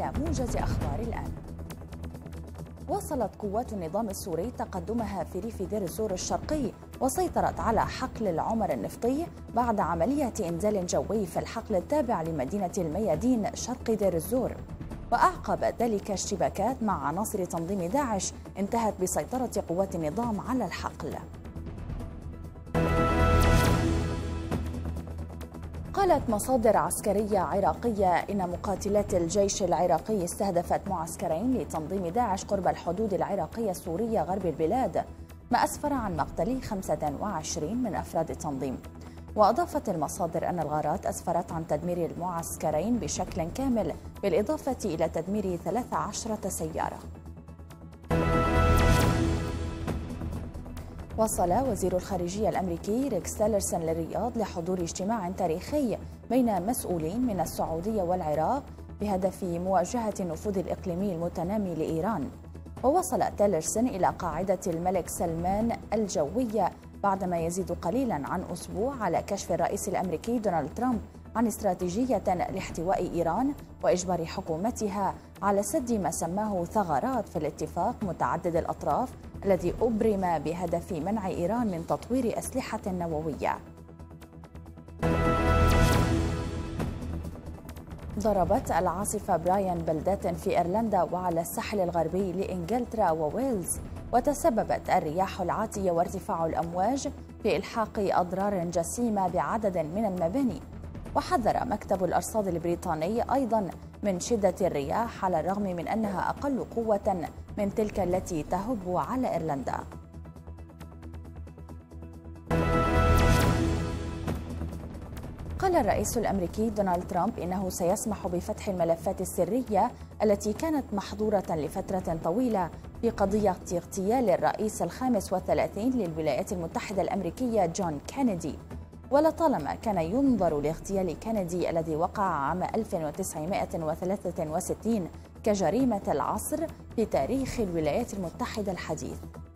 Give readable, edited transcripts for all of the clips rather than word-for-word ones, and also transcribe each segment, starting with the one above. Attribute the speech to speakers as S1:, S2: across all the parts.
S1: إلى موجز أخبار الآن. واصلت قوات النظام السوري تقدمها في ريف دير الزور الشرقي، وسيطرت على حقل العمر النفطي بعد عملية إنزال جوي في الحقل التابع لمدينة الميادين شرق دير الزور. وأعقب ذلك اشتباكات مع عناصر تنظيم داعش انتهت بسيطرة قوات النظام على الحقل. قالت مصادر عسكرية عراقية إن مقاتلات الجيش العراقي استهدفت معسكرين لتنظيم داعش قرب الحدود العراقية السورية غرب البلاد، ما أسفر عن مقتل 25 من أفراد التنظيم. وأضافت المصادر أن الغارات أسفرت عن تدمير المعسكرين بشكل كامل، بالإضافة إلى تدمير 13 سيارة. وصل وزير الخارجية الأمريكي ريكس تيلرسون للرياض لحضور اجتماع تاريخي بين مسؤولين من السعودية والعراق بهدف مواجهة النفوذ الإقليمي المتنامي لإيران. ووصل تيلرسون إلى قاعدة الملك سلمان الجوية بعدما يزيد قليلا عن أسبوع على كشف الرئيس الأمريكي دونالد ترامب عن استراتيجية لاحتواء إيران وإجبار حكومتها على سد ما سماه ثغرات في الاتفاق متعدد الأطراف الذي أبرم بهدف منع إيران من تطوير أسلحة نووية. ضربت العاصفة براين بلدات في إيرلندا وعلى الساحل الغربي لإنجلترا وويلز، وتسببت الرياح العاتية وارتفاع الأمواج في إلحاق أضرار جسيمة بعدد من المباني. وحذر مكتب الأرصاد البريطاني أيضا من شدة الرياح على الرغم من أنها أقل قوة من تلك التي تهب على إيرلندا. قال الرئيس الأمريكي دونالد ترامب إنه سيسمح بفتح الملفات السرية التي كانت محظورة لفترة طويلة في قضية اغتيال الرئيس ال35 للولايات المتحدة الأمريكية جون كينيدي. ولطالما كان ينظر لاغتيال كينيدي الذي وقع عام 1963 كجريمة العصر في تاريخ الولايات المتحدة الحديث.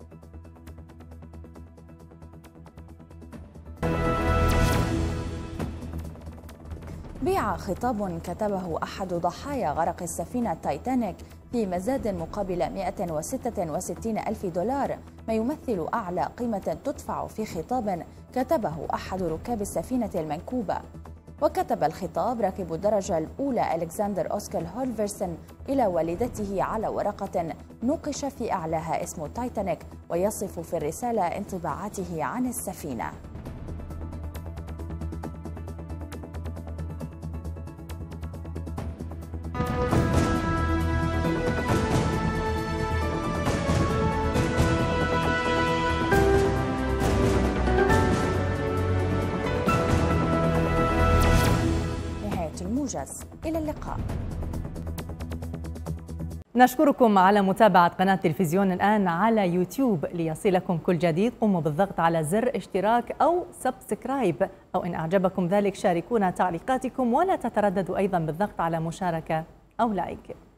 S1: بيع خطاب كتبه أحد ضحايا غرق السفينة تايتانيك في مزاد مقابل 166 ألف دولار، ما يمثل أعلى قيمة تدفع في خطاب كتبه أحد ركاب السفينة المنكوبة. وكتب الخطاب راكب الدرجة الأولى ألكسندر أوسكار هولفرسون إلى والدته على ورقة نوقش في أعلاها اسم تايتانيك، ويصف في الرسالة انطباعاته عن السفينة. الموجز، إلى اللقاء.
S2: نشكركم على متابعة قناة تلفزيون الآن على يوتيوب. ليصلكم كل جديد قوموا بالضغط على زر اشتراك أو سبسكرايب، أو إن أعجبكم ذلك شاركونا تعليقاتكم، ولا تترددوا أيضا بالضغط على مشاركة أو لايك.